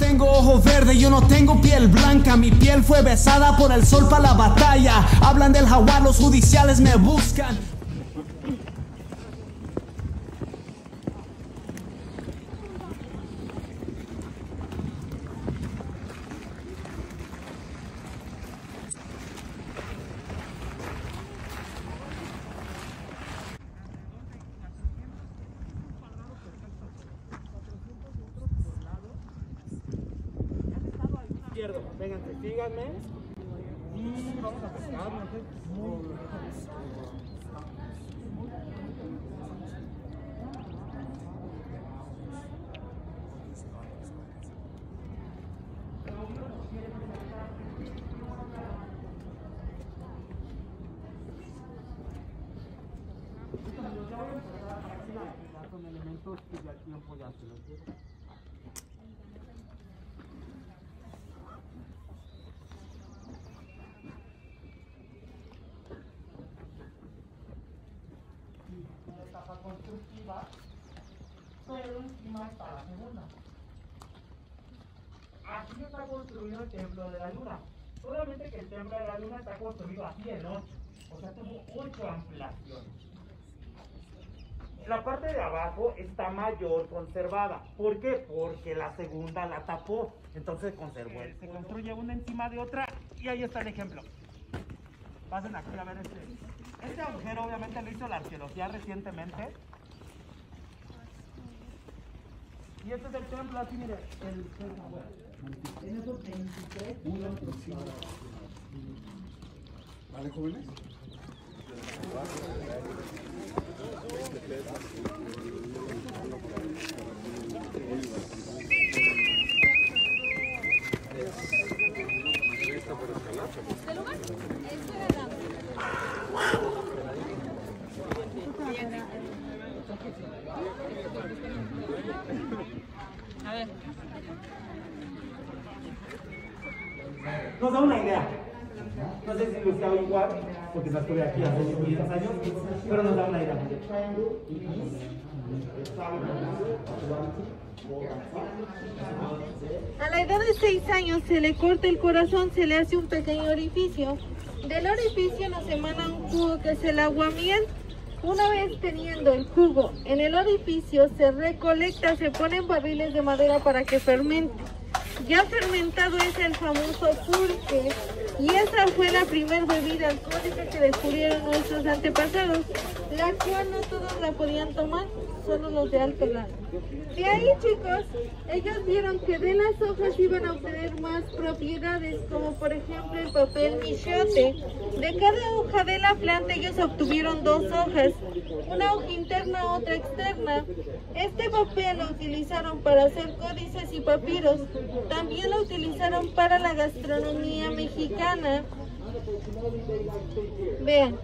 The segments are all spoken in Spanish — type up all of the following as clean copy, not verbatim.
tengo ojo verde, yo no tengo piel blanca. Mi piel fue besada por el sol para la batalla. Hablan del jaguar, los judiciales me buscan. Vénganse, síganme y vamos a pescar, no sé. Con elementos que ya el tiempo ya se los lleva. Etapa constructiva, pero encima está la segunda. Aquí está construido el templo de la luna. Solamente que el templo de la luna está construido así en 8, o sea, tuvo 8 ampliaciones. La parte de abajo está mayor conservada. ¿Por qué? Porque la segunda la tapó. Entonces conservó. Se construye una encima de otra y ahí está el ejemplo. Pasen aquí a ver este agujero. Obviamente lo hizo la arqueología recientemente. Y este es el templo, así mire. En esos 23. ¿Vale, jóvenes? A ver. Nos da una idea. No sé si lo sea igual, porque no estuve aquí hace 500 años, pero nos da una idea. A la edad de 6 años se le corta el corazón, se le hace un pequeño orificio. Del orificio nos emana un jugo que es el aguamiel. Una vez teniendo el jugo en el orificio, se recolecta, se pone en barriles de madera para que fermente. Ya fermentado es el famoso pulque, y esa fue la primera bebida alcohólica que descubrieron nuestros antepasados, la cual no todos la podían tomar, solo los de alto rango. De ahí, chicos, ellos vieron que de las hojas iban a obtener más propiedades, como por ejemplo el papel michote. De cada hoja de la planta ellos obtuvieron 2 hojas, una hoja interna, otra externa. Este papel lo utilizaron para hacer códices y papiros. También lo utilizaron para la gastronomía mexicana. Vean.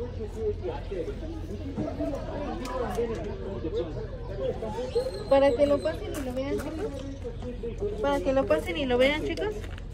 Para que lo pasen y lo vean, chicos. Para que lo pasen y lo vean, chicos.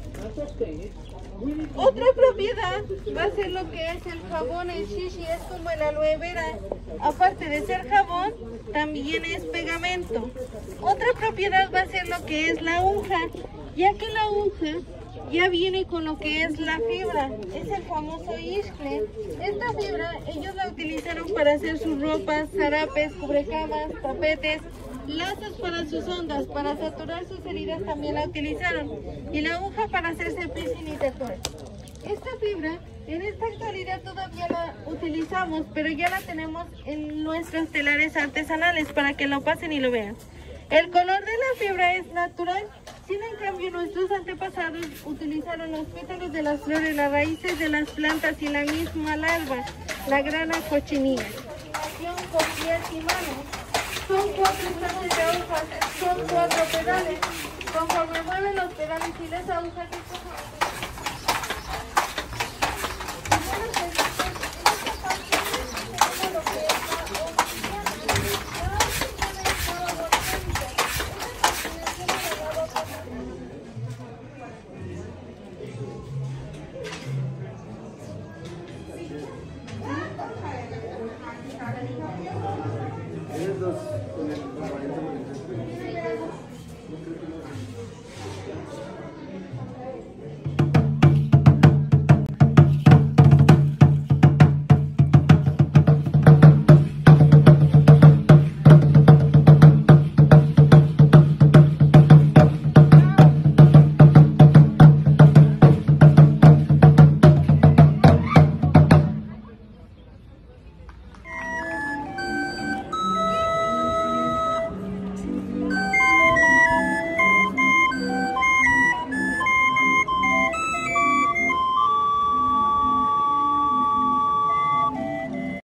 Otra propiedad va a ser lo que es el jabón, el shishi, es como el aloe vera. Aparte de ser jabón, también es pegamento. Otra propiedad va a ser lo que es la aguja, ya que la aguja ya viene con lo que es la fibra, es el famoso iscle. Esta fibra ellos la utilizaron para hacer sus ropas, zarapes, cubrecamas, tapetes, lazos para sus ondas, para saturar sus heridas también la utilizaron, y la aguja para hacerse piercing y tatuajes. Esta fibra en esta actualidad todavía la utilizamos, pero ya la tenemos en nuestros telares artesanales para que lo pasen y lo vean. El color de la fibra es natural, sin en cambio nuestros antepasados utilizaron los pétalos de las flores, las raíces de las plantas y la misma larva, la grana cochinilla. Con pies y manos. Son 4 clases de agujas, son 4 pedales. Conforme mueven los pedales y las agujas,